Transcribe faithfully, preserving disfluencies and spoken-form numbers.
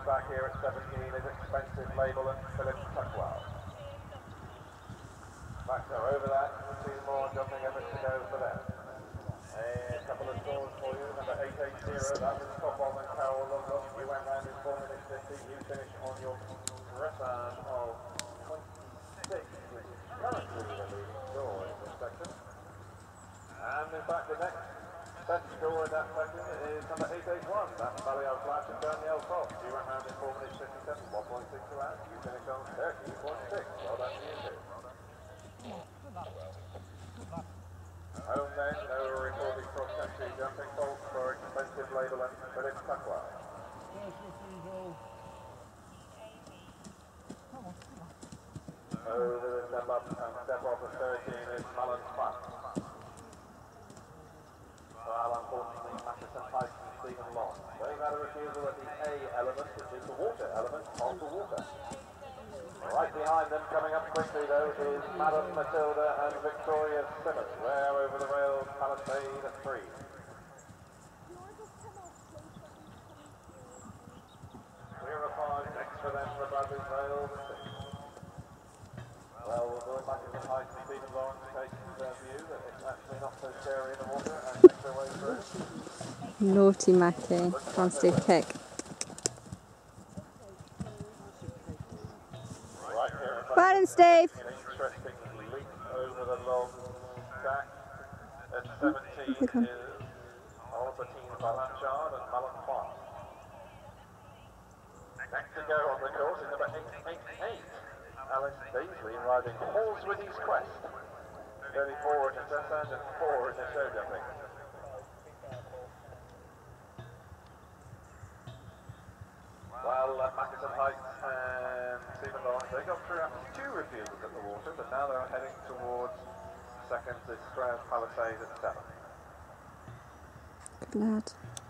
back here at seventeen is Expensive Label and Philip Tuckwell. Back there over that, two more jumping efforts to go for them. A couple of scores for you. Number eight eight zero, that was Stockholm and Carol Lovelock. You went round in four minutes fifty. You finished on your dressage of twenty-six, which is currently the leading score in this section. And in fact, the next best score in that section is number eight eight one. That's Balliol Flash and Danielle Fox. You went round in four minutes fifty-seven, one point six two hours. You finished on thirteen point six. Well done to you too. Home then, no recorded cross-country jumping fault for Expensive Label and Philip Tuckwell. Over the step up and step off of thirteen is Mullen Fun. Well, unfortunately, Matheson Pike and Stephen Long. They've had a refusal at the A element, which is the water element of the water. Right behind them, coming up quickly though, is Madam Matilda and Victoria Simmons. There over the rails, Palisade at three. Clear of five, next for them, the Bradley's rails at six. Well, we'll go back into height and Stephen Lawrence takes their view that it's actually not so scary in the water and makes their way through. Naughty Mackie, can't do kick. Well done, Steve. An interesting leap over the long stack. At seventeen is Albertine Blanchard and Mullen Farm. Next to go on the course is number eight eight eight. Alice Daisley riding Halswitty's Quest. thirty-four in the dressage and four in the show jumping. Well, uh, Matheson Heights and Stephen Lawrence, they got through after two refusals at the water, but now they're heading towards second, this Stroud Palisade at seven. Good lad.